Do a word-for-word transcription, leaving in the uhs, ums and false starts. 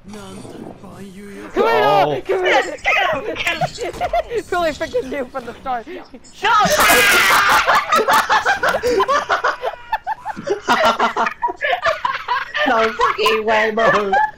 Come here! Oh. Come here! Kill him! Kill him! Fully freaking knew from the start. Shut up! No fucking way, bro.